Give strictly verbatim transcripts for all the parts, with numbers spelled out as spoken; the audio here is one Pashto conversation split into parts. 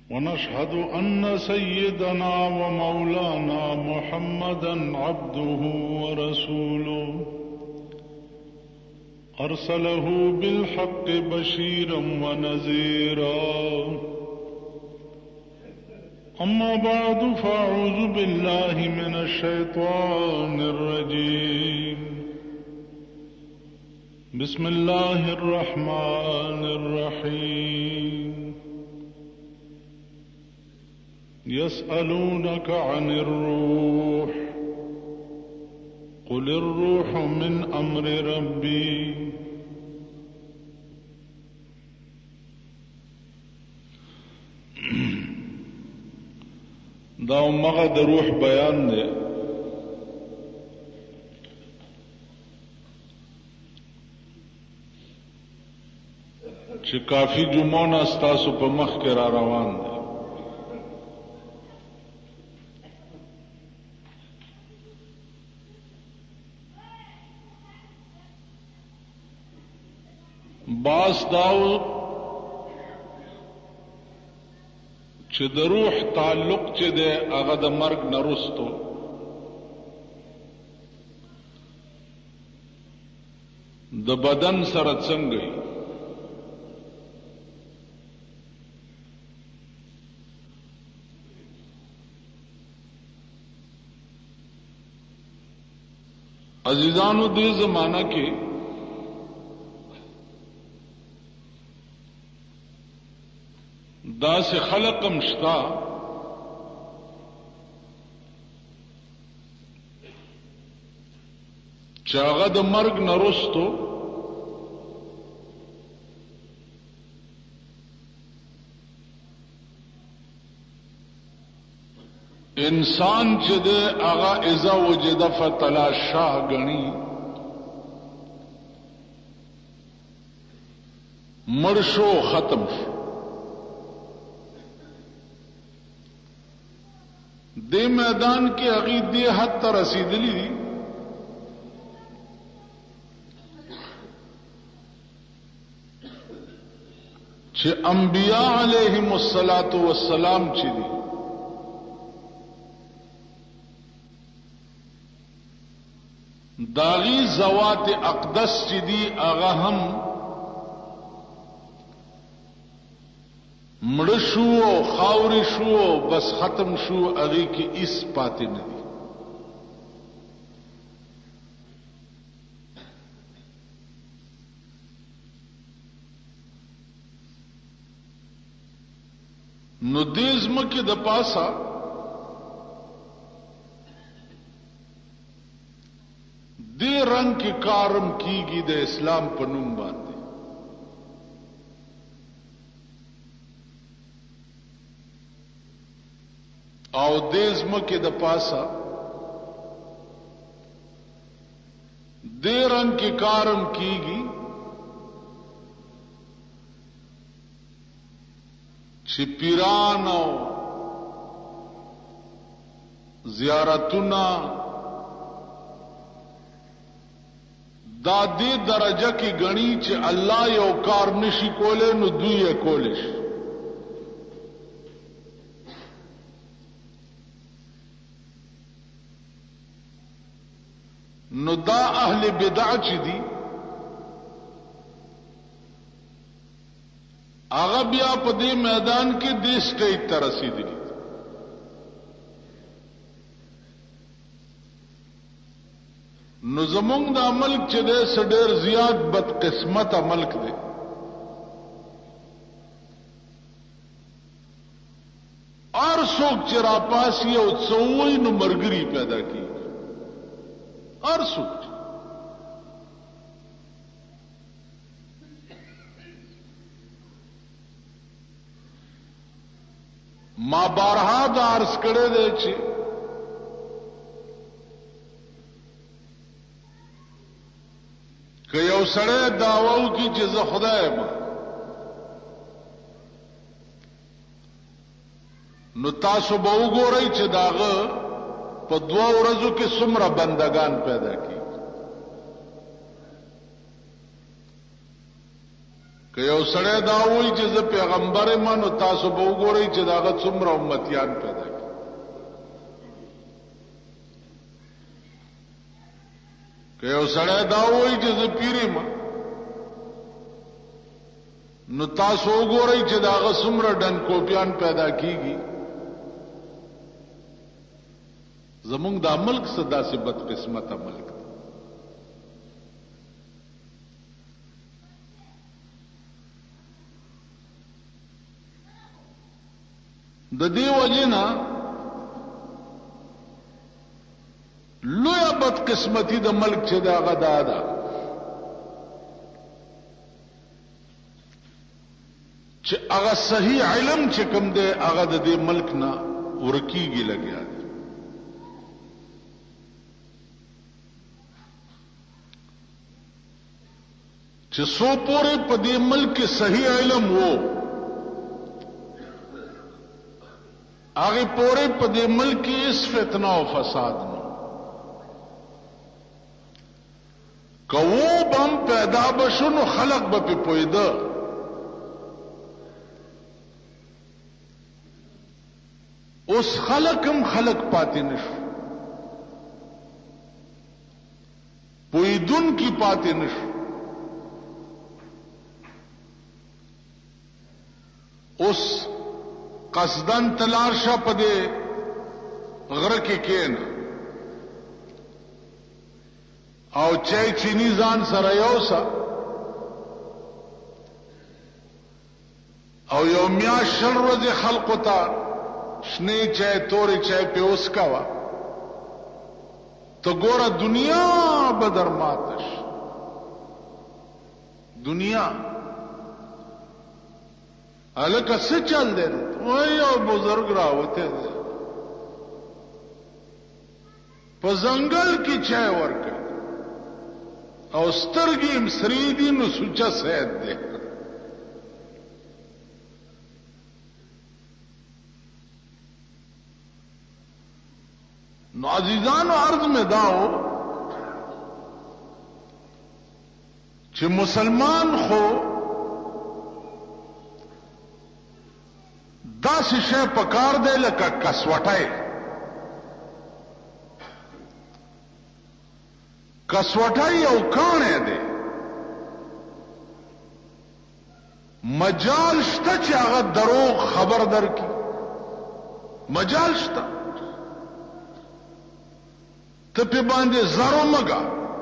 ونشهد أن سيدنا ومولانا محمدا عبده ورسوله أرسله بالحق بشيرا ونذيرا. أما بعد فأعوذ بالله من الشيطان الرجيم. بسم الله الرحمن الرحيم. يسألونك عن الروح قل الروح من أمر ربي. دا مغه د روح بیان دی چې کافی جمعونه ستاسو په مخ کې را روان دی. باس داو چې د روح تعلق چې دی هغه د مرګ نه وروسته د بدن سره څنګه وي. عزیزانو دې زمانہ کې دا سے خلقم شتا چاغه د مرګ نرستو انسان چې د هغه اذا وجد فتلاشا غني مرشو ختم شو. دے میدان کے عقید دے حد تر رسیدلی دی چھے انبیاء علیہم الصلاۃ والسلام چھ دی داغی زوات اقدس چھ دی آغا ہم مڑشو خاوری شو بس ختم شو اگی کی اس پاتے ندی. نو دیزم کے د پاسا دے رنگ کی کارم کی گی د اسلام پنوم باندې او دیز مکه د پاسا دے رنگ کی کارم کیگی چې پیران او زیارتنا دا دې درجه کی غنی چې الله یو کار نشي کوله نو دوی یې کولش. نو دا اهل بدع چی دی آغا بیا پا دی میدان کی دی سٹیج تا رسیدی. نو زمونگ دا ملک چی دے سڈیر زیاد بدقسمت ملک دے. اور سوک چرا پاسی او چوئی نو مرگری پیدا کی اور سوچ ما بارہا دا عرض کڑے دے چی کہ یو سڑے دعوو کی چیز خدای ما نو تاسو به وګورئ چې داغه په دوه ورځو کې څومره بندگان پیدا کی. که یو سړی دا وایي چې زه پیغمبر یم نو تاسو به وګورئ چې د هغه څومره امتیان پیدا کړي. که یو سړی دا وایي چې زه پیر یم نو تاسو وګورئ چې د هغه څومره ډنکوپیان پیدا کیږي. زمونږ دا ملک څه داسې بدقسمته ملک دی. د دې وجې نه لویه بدقسمتي د ملک چې د هغه دا ده چې هغه صحیح علم چې کوم دی هغه د دې ملک نه ورکیږي لګیا دی. چې سو پورې په دې ملک کې صحیح علم وو هغه پورې په دې ملک کې اس فتنه او فساد نه کوو بم پیدا بشنو خلق به په پویده. اوس خلقم خلق پاتې نشو پویدون کی پاتې نشو. اوس قصدن تلار شه په دې غره کې کېنه او چای چینی ځان سره یوسه او یو میاشت شل ورځې خلقو ته شنې چای تورې چای په اوس کاوه ته ګوره دنیا به در ماته شي. دنیا هلکه څه چل دی وای یو بزرگ راوته دی په ځنګل کې چای ورکړي او سترګې یې سرې دي نو سوچه سید دی. نو عزیزانو عرض میں داو چې مسلمان خو داسې شی پکار دی لکه کسوټی. کسوټی او کاڼی دی مجال شته چې هغه دروغ خبر درکړي. مجال شته ته په باندې زرو مګا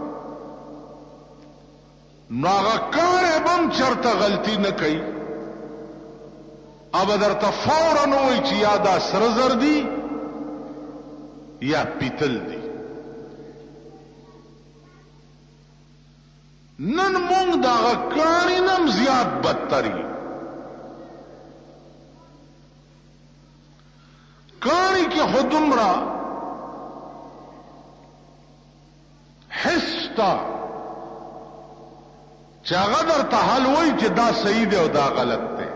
نو هغه کاڼی بم چرته غلطي نه کوي اب درته فوراً وایي چې یا دا سره زر دي یا پیتل دي. نن مونږ دغه کاڼي نم زیات بدتر یو. کاڼي کې خو دومره حس شته چې هغه درته حل وایي چې دا صحیح دی او دا غلط دی.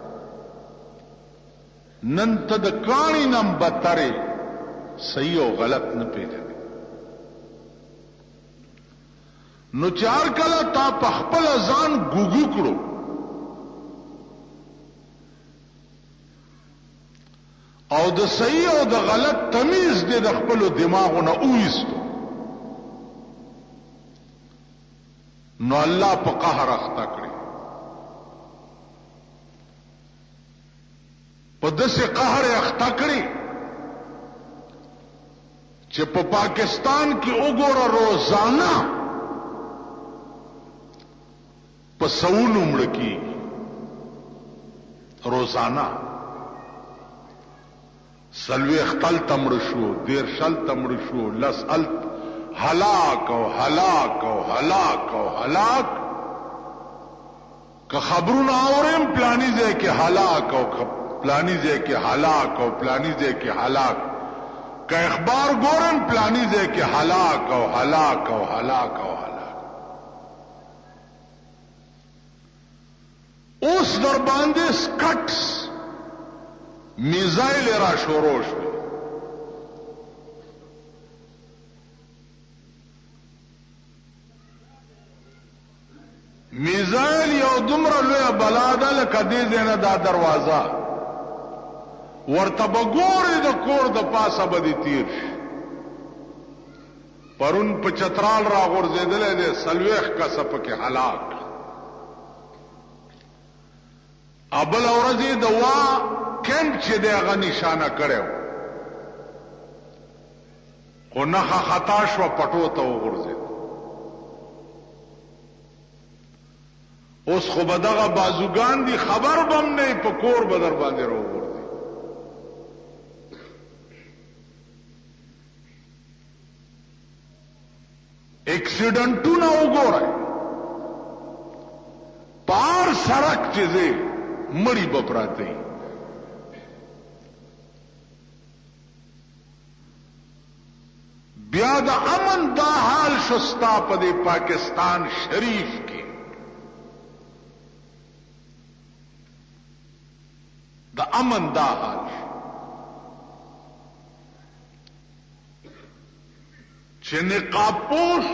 نن ته د کاڼي نم بدترې صحیح او غلط نه پیژنې. نو چار کله تا په خپل ځان ګوګو کړو او د صحیح او د غلط تمیز دې د خپل دماغونو اوېستو نو الله په قهر اخته کړی. په داسې قهر اخته کړی چې په پاکستان کې وګوره روزانه په سونو مړ کېږي. روزانه څلوېښت هلته مړه شو دېرش هلته مړه شو لس هلته هلاک او هلاک او هلاک او هلاک. که خبرونه اورم پلانی ځای کې هلاک او پلانی ځای کې هلاک او پلانی ځای کې هلاک. که اخبار ګورم پلانی ځای کې هلاک او هلاک او هلاک او هلاک. اوس در باندې سکټس میزایل را شروع شو. میزایل یو یو دومره لویه بلا ده لکه دې ځای نه دا دروازه ورته به ګورې د کور د پاسه به دې تیر شي. پرون په چترال را غورځېدلی دی څلوېښت کسه پکې هلاک. بله ورځ یې د وا کیمپ چې دی هغه نشانه کړی و، خو نښه خطا شوه پټو ته وغورځېد. اوس خو به دغه بازوګان دي خبر به هم نه په کور به در باندې راوغورځي. ایکسیډنټونه وګورئ، پار سړک چې دی مړی به پراته وي. بیا د امن دا حال شستا په دې پاکستان شریف کې، د امن دا حال چې نقاب پوش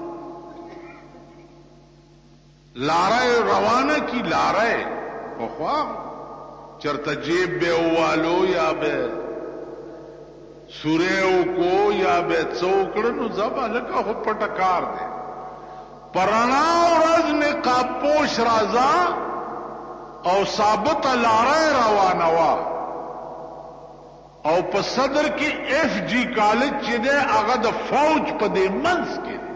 لاره روانه کی لاره پخوا چرته جیب به والو یا به سوریو کو یا به څوکړنو زبا لکه خو پټکار دی. پرانا ورځ نقاب پوش رازا او ثابت لاره روانه وا او په صدر کې اف جی کالج چې دی هغه د فوج په دې منځ کې دی.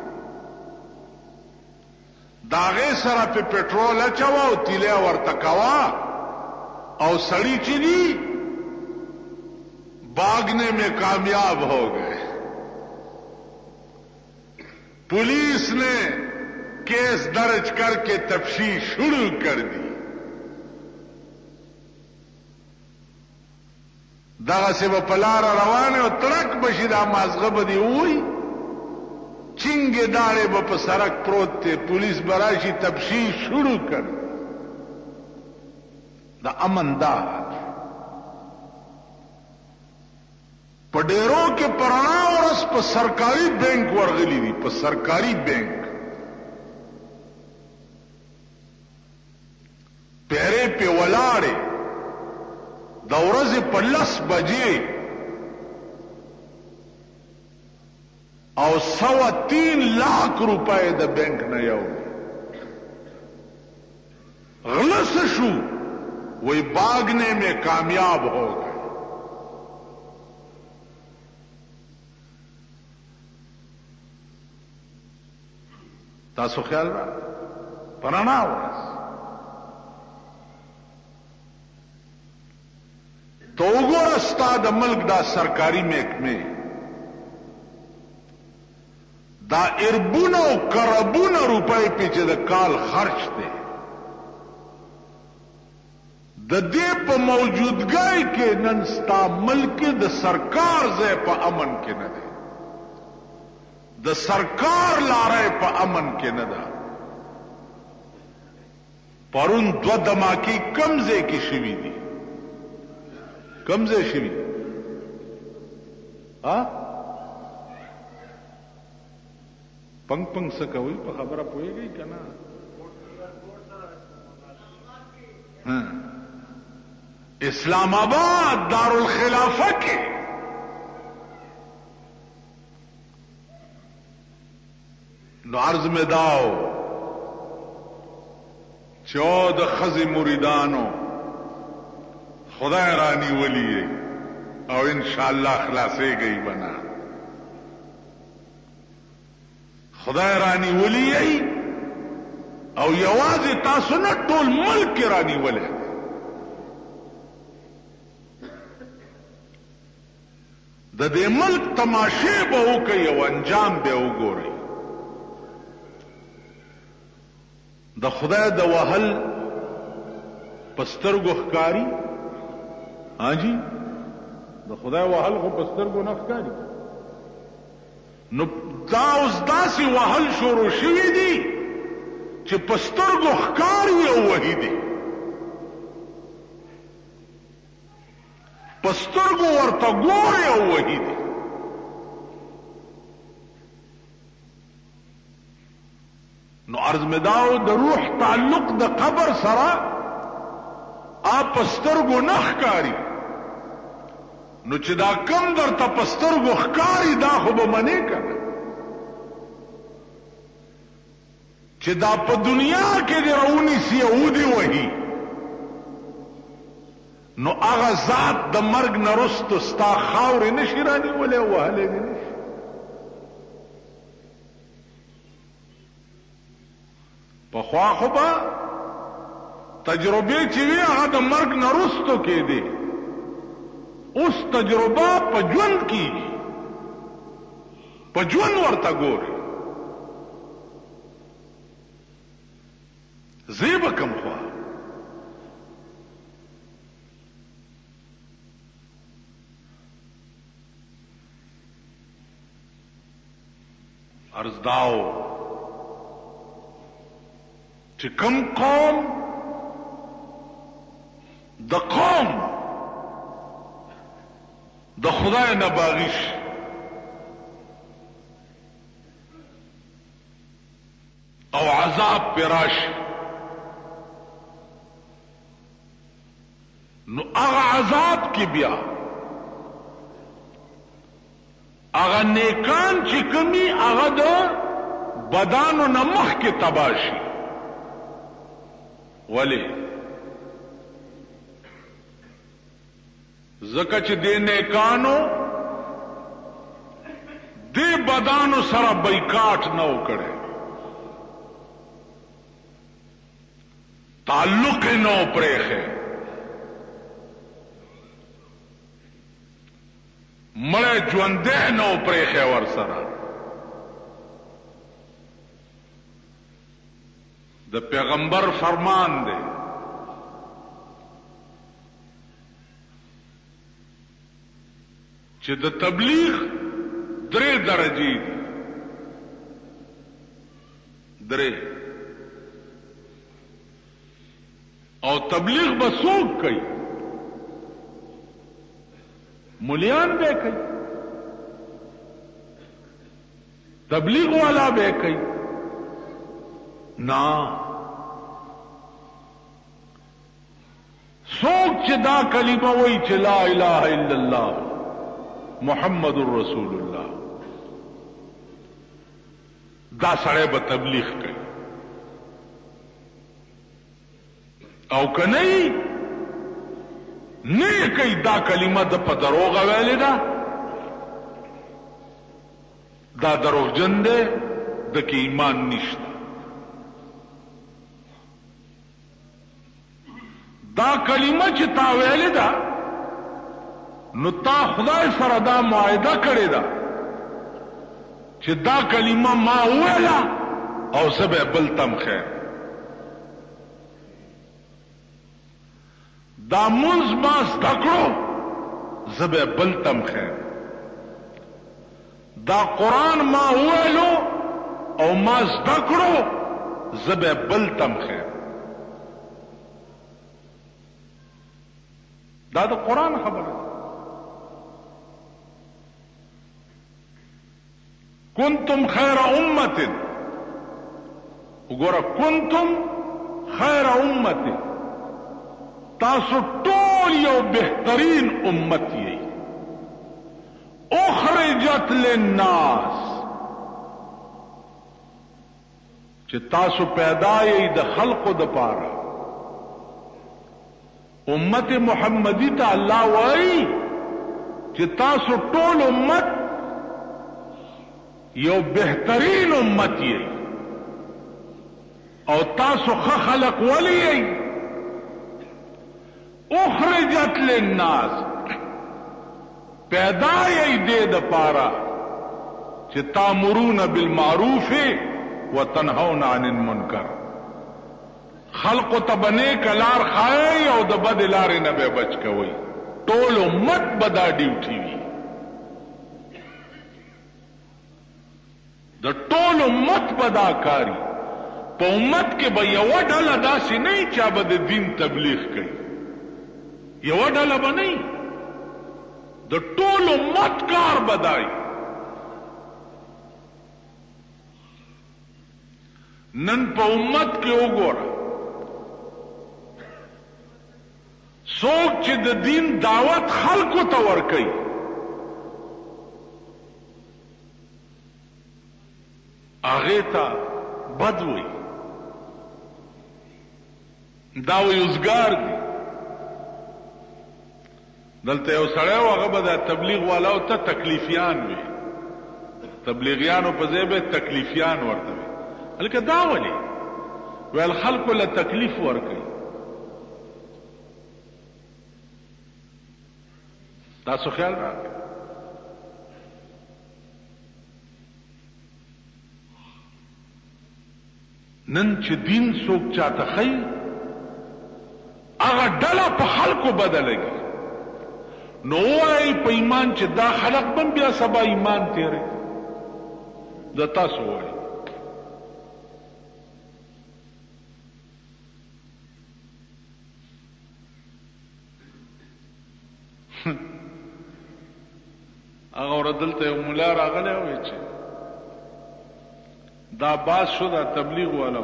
داغه سره په پټرول اچوا او تیله ورته کوا او سړی چې دی भागने में कामयाब हो गए. पुलिस ने केस दर्ज करके तफ्तीश शुरू कर दी. दगा से वो पलारा रवाने और तड़क बशीदा माजगब दी हुई चिंगे दाड़े व सड़क प्रोत थे. पुलिस बराशी तफ्तीश शुरू कर दी. द अमनदार पडेरों के पराना और उस पर सरकारी बैंक वर्गली दी. पर सरकारी बैंक पैरे पे वलाड़े दौरे से पल्लस बजे और सवा तीन लाख रुपए द बैंक न यो गलत शू वही भागने में कामयाब हो गए. تاسو خیال را پرانا ورس تو وګوره ستا د ملک دا سرکاري محکمې دا اربونه او کربونه روپۍ په چې د کال خرچ دی د دې په موجودګۍ کې نن ستا ملک د سرکار ځای په امن کې نه دی. د سرکار لارې په امن کې نه ده. پرون دو دماکي کمزې کې شوي دي. کمزې شوي ها پنګ پنګ څه کوي په خبره پوهېږئ که نه؟ اسلام آباد دارالخلافه کې نو عرض میں داو چود خزی مریدانو خدای رانی ولی او انشاءاللہ خلاصے گئی بنا. خدای رانی ولی او یوازې تاسو نه ټول ملک رانی ولی. د دې ملک تماشې به وکړئ او انجام به وګورئ. د خدای د وهل پسترګو ښکاری هاجی د خدای وهل خو پسترګو نه ښکاری. نو دا اوس داسې وهل شروع شوي دي چې پسترګو ښکاری او وهي دي. پسترګو ورته ګوري او وهي دي. نو عرض میں داو د روح تعلق د قبر سره آپ سترګو نخ کاری نو چې دا کم در ته پسترګو ښکاری دا خو به منې کنه چې دا په دنیا کې دی راونی سی او دی وਹੀ نو هغه ذات د مرګ نه رستو ستا خاورې نشي رانیولې وهلې دي نشي پخوا خو به تجربه چې وي هغه د مرګ نه رستو کې دی اوس تجربه په ژوند کې په ژوند ورته ګوري زیب کم خوا عرض داو چې کم قوم د قوم د خدای نه باغیش او عذاب پراش نو هغه عذاب کی بیا هغه نیکان چې کمی هغه د بدانو نمخ کې تباشي ولی زکه چې دې نیکانو دې بدانو سره بایکاټ نه وکړي تعلق نه پرېخه مړ ژوندې نو پرېخه ور سره د پیغمبر فرمان دی چې د تبلیغ درې درجې دي درې او تبلیغ به څوک کوي مولیان به کوي تبلیغ والا به کوي نا څوک چې دا کلمه وایي چې لا اله الا الله محمد رسول الله دا سړی به تبلیغ کوي او کنه نه کوي دا کلمه د په دروغ ویلې ده دا دروغجن ده د کې ایمان نشته دا کلمه چې تا ویلې ده نو تا خدای سره دا معاهده کړې ده چې دا کلمه ما ویله او زه به بل تم خیر دا منز ما زده کړو زه به بل تم خیر دا قرآن ما ویلو او ما زده کړو زه به بل تم خیر دا د قرآن خبره کنتم خیر امت وګوره کنتم خیر امت تاسو ټول یو بهترین امت یې اخرجت للناس چې تاسو پیدا یې د خلقو د پاره امت محمدی ته الله وایي چې تاسو ټول امت یو بهترین امت یې او تاسو ښه خلق ولی یې اخرجت للناس پیدا یې دې د پاره چې تامرون بالمعروف وتنهون عن المنکر خلق تبنے کلار خای او د بد لارې نه به بچ کوي ټول امت بدا ډیوټي وي د ټول امت بدا کاری په امت کې به یو ډله داسې نه چې به د دین تبلیغ کوي یو ډله به نه د ټول امت کار بدای نن په امت کې وګوره څوک چې د دین دعوت خلکو ته ورکوي هغې ته بد وي دا وی اوزګار دي دلته یو سړی و هغه به د تبلیغ والاو ته تکلیفیان وي تبلیغیانو په ځای به تکلیفیان ورته وي هلکه دا ولې ویل خلکو له تکلیف ورکوي تاسو خیال راکړئ نن چې دین څوک چاته ښیي هغه ډله په خلکو بدلږي نو وایي په ایمان چې دا خلق بم بیا سبا ایمان تیری د تاسو وایي هغه ورځ دلته یو ملا راغلی وی چې دا باز شو دا تبلیغ والا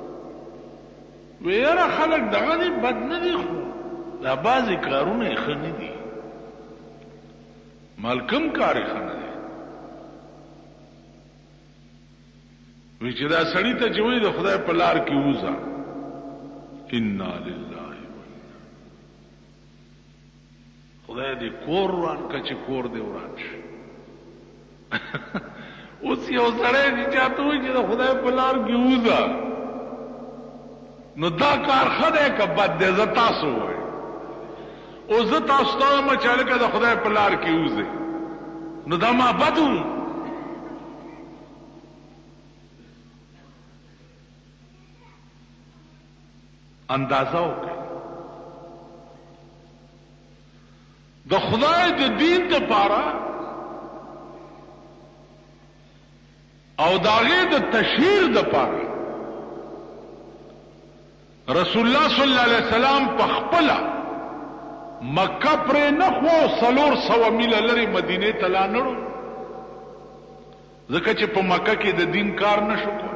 وی یاره خلک دغه دی بد نه دي خو دا بعضې کارونه یې ښه نه دي مالکم کار یې ښه نه دی وی چې دا سړي ته چې وایي د خدای په لار کې ووځه انا لله خدای دې کور وران که چې کور دې وران شي اوس یو سړی چې چاته وایي چې د خدای په لار کې ووځه نو دا کار ښه دی که بد دی زه تاسو وایي اوس زه تاسو ته وایم چې هلکه د خدای په لار کې ووځئ نو دا ما بد و اندازه وکړئ د خدای د دین دپاره او د هغې د تشهیر دپاره رسول الله صلی الله علیه وسلم په خپله مکه پرې نه خو څلور سوه میله لرې مدینې ته لا نړو ځکه چې په مکه کې د دین کار نه شو کولی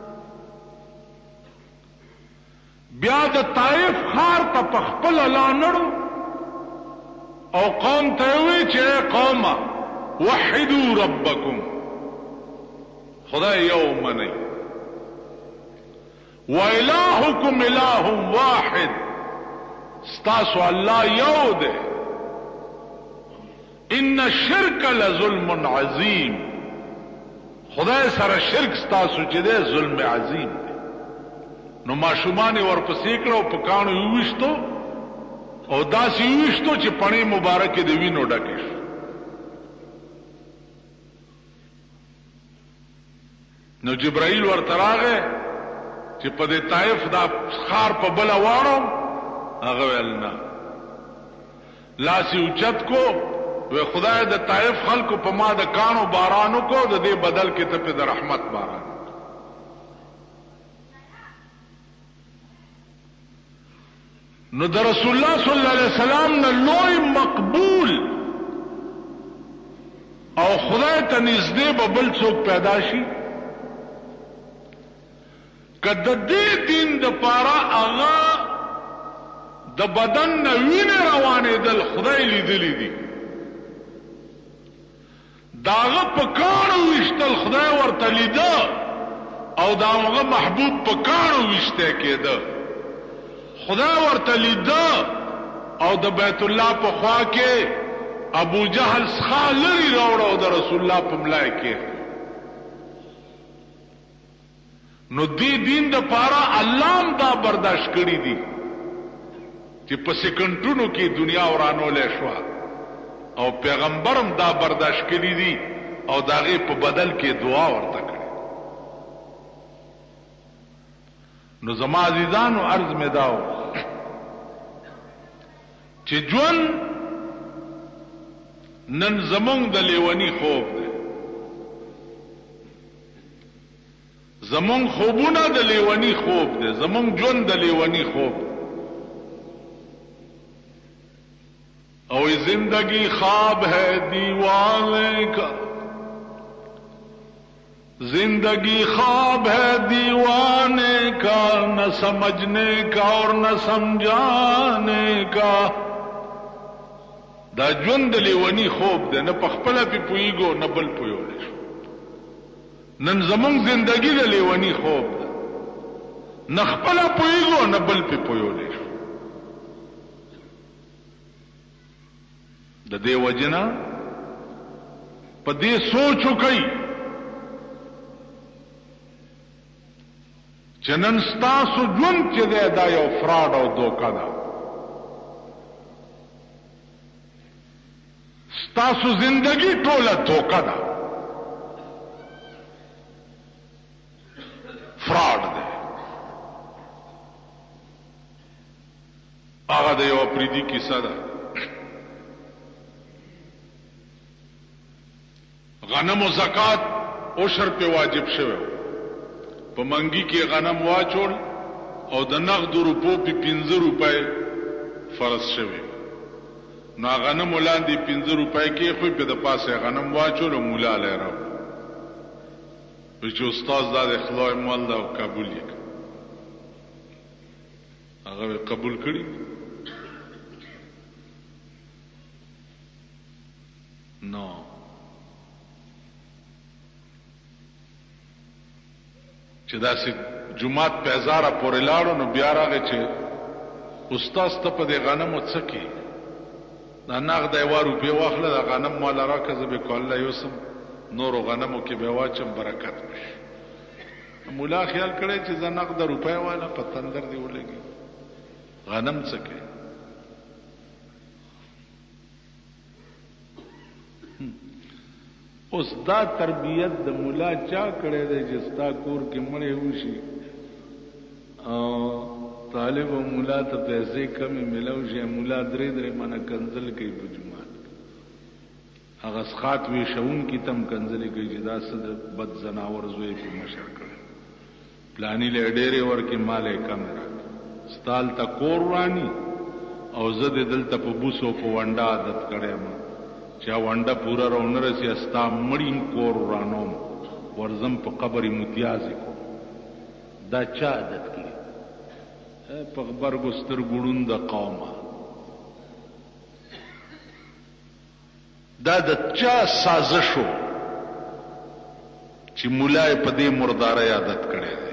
بیا د طائف ښار ته په خپله لا نړو او قوم ته یې ووایي چې ای قومه وحدو ربکم خدای یو منئ وإلهكم إله واحد ستاسو الله یو دی ان الشرک لظلم عظیم خدای سره شرک ستاسو چې دی ظلم عظیم دی نو ماشومان یې ورپسې کړه او په کاڼو یې وویشتو او داسې یې وویشتو چې پڼې مبارکې د وینو ډکې شو نو جبرائیل ورته راغی چې په دې طائف دا ښار په بله واړم هغه ویل نه لاس یې اوچت کو وی خدای د طائف خلکو په ما د کاڼو باران وکړو د دې بدل کې ته پې د رحمت باران نو د رسول الله صلی الله علیه وسلم نه لوی مقبول او خدای ته نږدې به بل څوک پیدا شي که د دې دین دپاره هغه د بدن نه وینې روانېدل خدای لیدلی دي د هغه په کاڼو ویشتل خدای ورته لیده او د هغه محبوب په کاڼو ویشتی کېده خدای ورته لیده او د بیت الله په خوا کې ابو جهل څخه لرې راوړه او د رسول الله په ملای کې نو دی دین د پاره الله هم دا برداشت کړی دي چې په سکندونو کې دنیا ورانولې شو او پیغمبرم دا برداشت کړی دي او داغه په بدل کې دعا ورته کړی نو زما عزیزانو عرض می داو چې جون نن زمونږ د لیونی خوب دی زمون خوبونه د لیونی خوب دی زمون جون د لیونی خوب او زندگی خواب ہے دیوانے کا जिंदगी ख्वाब है दीवाने का, न समझने का और न समझाने का। دا ژوند لیونی خوب ده، نه پخپله پی پویګو نه بل پویولی شو. نن زمونږ زندگی د لیونی خوب ده، نه خپله پویګو نه بل پی پویولی شو. د دې وجنا په دې سوچ وکړئ چې نن ستاسو ژوند چې دی دا یو فراډ او دوکه ده. ستاسو زندگی ټوله دوکه ده، فراډ ده. هغه د یو اپریدي کیسه ده. غنم و زکات عشر په واجب شوه، په منګي کې غنم واچول او د نقد روپو په پنځه روپۍ فرض شوه. نو غنم ولاندې پنځه روپۍ کې خو په د پاسه غنم واچول او مولا لره په چې استاد دا د خلای مال دا قبول یک هغه قبول کړی. نو چې داسې جمعات په هزاره پورې لاړو نو بیا راغی چې استاد ته په دې غنمو څه کې دا نقد یو روپۍ واخله، دا غنم مال راکه زه به کوله یوسم نورو غنمو کې به واچم برکت وشي. مولا خیال کړی چې زه نقد روپۍ والا په تندر دی ولګي، غنم څه کې. اوس دا تربیت د مولا چا کړی دی چې ستا کور کې مړی وشي او طالب و مولا ته پیسې کمی ملو شي، مولا درې درې منه کنزل کوي په جومات کې. هغه سخات وی شون کی تم کنزلې کوي چې دا څه د بد زناور زوی په مشر کړی، پلانی له ډېرې ورکې مالې کم راکړي، ستال ته کور رانی او زه د دلته په بوسو په ونډه عادت کړی یم چې ونډه پورا رونه رسي استا مړین کور رانوم ورزم په قبر امتیازې کو. دا چا عادت کړي په غبرګو سترګړون د قومه؟ دا د چا سازشو چې مولای په دې مرداره عادت کړي دی؟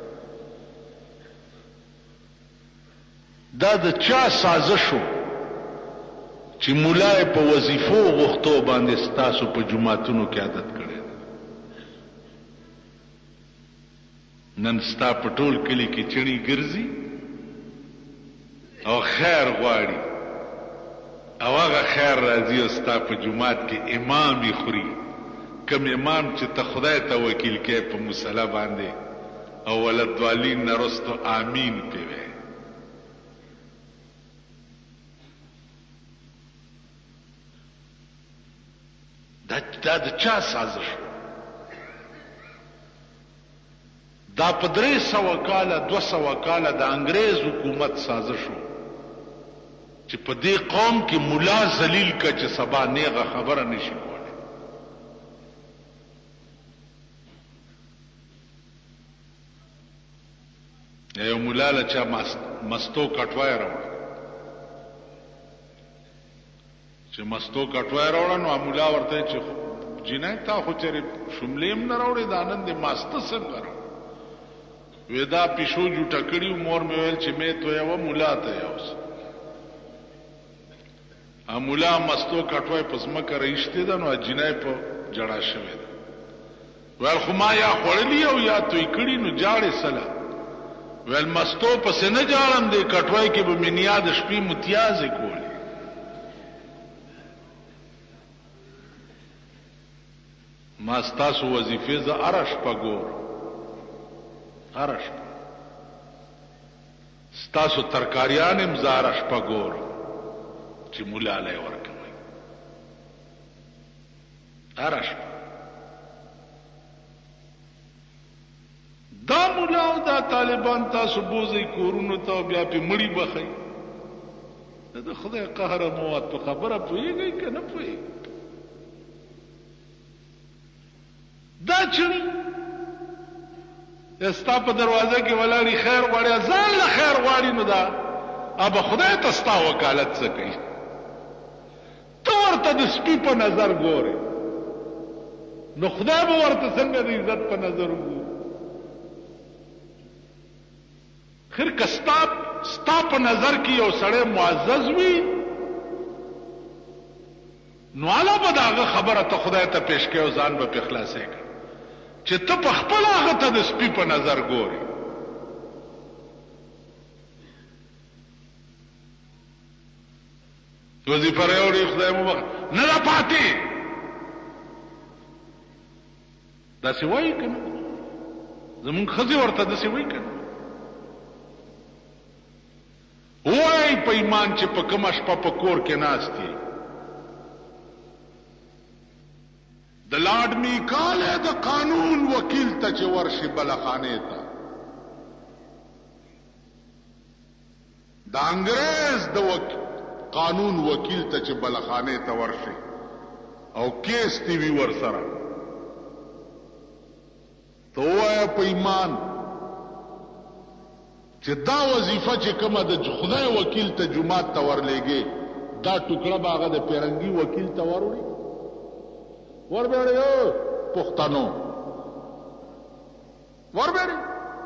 دا د چا سازشو چې مولای په وظیفو غوښتو باندې ستاسو په جماعتونو کې عادت کړي؟ نن ستا په ټول کلی کې چڼي ګرځي او خیر غواړي او هغه خیر راځي او ستا په جماعت کې امام یې خوري، کم امام چې ته خدای ته وکیل کې په مصلی باندې او ولدوالین نه رستو آمین پیوي. دا دا د چا سازش؟ دا په درې سوه کاله دوه سوه کاله د انګریز حکومت سازشو چې په دې قوم کې مولا ذلیل کا چې سبا نیغه خبره نشي کولی. یو مولا له چا مستو کټوای راوړ، چې مستو کټوای راوړ نو مولا ورته چې جنای تا خو چېرې شملیم نه راوړې دا نن دې ماسته څنګه راوړ؟ وې دا پیشو جوټه کړي مور مې ویل چې مې تو یو مولا ته یوس مولا مستو کټوای پس مکه رښتې ده نو جنای په جړا شوی ده. ویل خو ما یا خوړلی او یا توی کړي نو جاړې سلا. ویل مستو پس نه جاړم دې کټوای کې به منیا د شپې متیازې کولی. ما ستاسو وظیفې زه هره شپه ګور، هره شپه ستاسو ترکاریان هم زه هره شپه ګور چې مولا لی ورکوئ، هره شپه. دا مولا او دا طالبان تاسو بوزئ کورونو ته او بیا پې مړي بخئ. د خدای قهر موت په خبره پوهېږئ که نه پوهېږئ؟ دا چړي ستا په دروازه کې ولاړی خیر غواړي ځان له خیر غواړي نو دا اب خدای ته ستا وکالت څه کوي تو ورته د سپي په نظر ګوري نو خدای به ورته څنګه د عزت په نظر وګوري خیر کستا ستا په نظر کې یو سړی معزز وي نو علا به داغه خبره ته خدای ته پیش کوي او ځان به په خلاصې کوي چې ته په خپل هغه ته د سپي په نظر ګوري وظیفه راوړي خدای مو نه را پاتې داسې وایي که نه زمونږ ښځې ورته داسې وایي که نه وایي په ایمان چې په کومه شپه په کور کې ناست یې د لاډ میکاله د قانون وکیل ته چې ورشي بلخانې ته د انګريز د قانون وکیل ته چې بلخانې ته ورشي او کیس دی وی ور سره ته وایه په ایمان چې دا وظیفه چې کومه د خدای وکیل ته جمعات ته ورلېږي دا ټوکړه به هغه د پیرنګي وکیل ته وروړي وربیړی او پښتنو وربیړی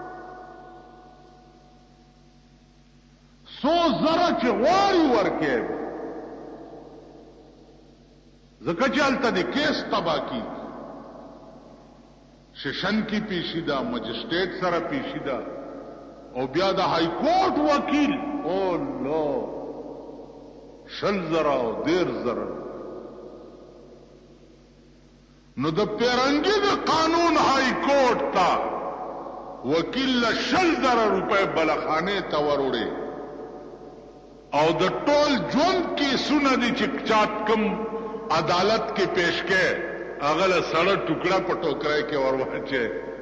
سو زره چې غواړي ورکې ځکه چې هلته د کیس تباه کېږي سیشن کې پیشي ده مجسټریټ سره پیشي ده او بیا د های کورټ وکیل او لو شل زره او دیر زره نو د پیرنګي د قانون های کورټ ته وکیل له شل زره روپۍ بلخانې ته وروړي او د ټول ژوند کیسونه دي چې چات کم عدالت کې پیش کې هغه له سړه ټوکړه په ټوکرای کې ورواچي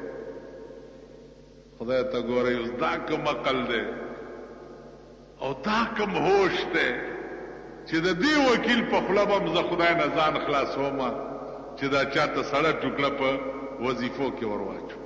خدای ته ګوري اوس دا کوم عقل دی او دا کوم هوش دی چې د دې وکیل په خوله به زه خدای نه ځان خلاصوم چې دا چاته سړه ټوکړه په وظیفو کې ورواچو